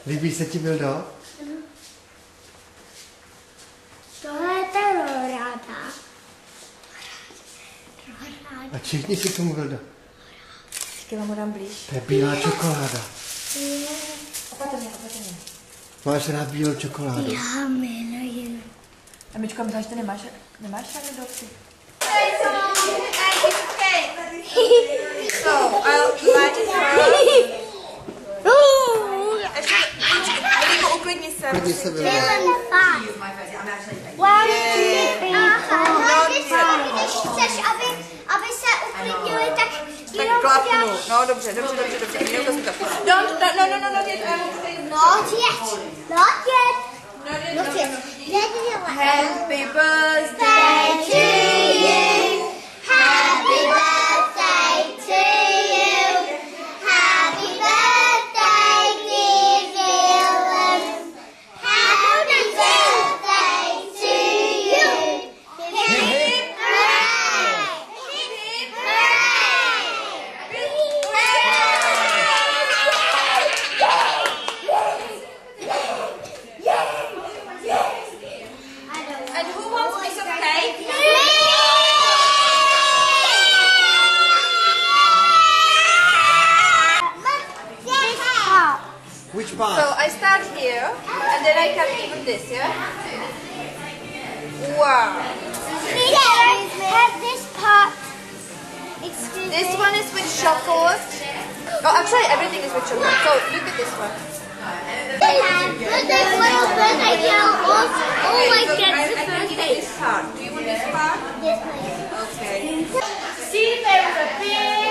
Líbí se ti, Vildo? Tohle je ta roráda. A všichni si tomu, Vildo. Počkej, vám ho dám blíž. To je bílá čokoláda. Opatrně. Máš rád bílou čokoládu? Já miluji. A Mičko, myslíš, že ty nemáš žádný dopsy? So, I'll light it first. Ještě, Vilíku, uklidni se. Uklidni se, Vildo. Když chceš, aby se uklidnili, tak Tak klapnu. No, dobře. No, Happy birthday to you. Happy birthday to you. Happy birthday, dear Dylan. Happy birthday to you. Hip hip hooray! Hip hip And who wants a piece of cake? Which part? So I start here, and then I cut even this, yeah? Wow. Have this part. Excuse This me. one is with chocolate. Oh, actually everything is with chocolate. So look at this one. With this little birthday girl, all I get is a birthday. This part. Do you want this part? Yes, please. Okay. See, there was a big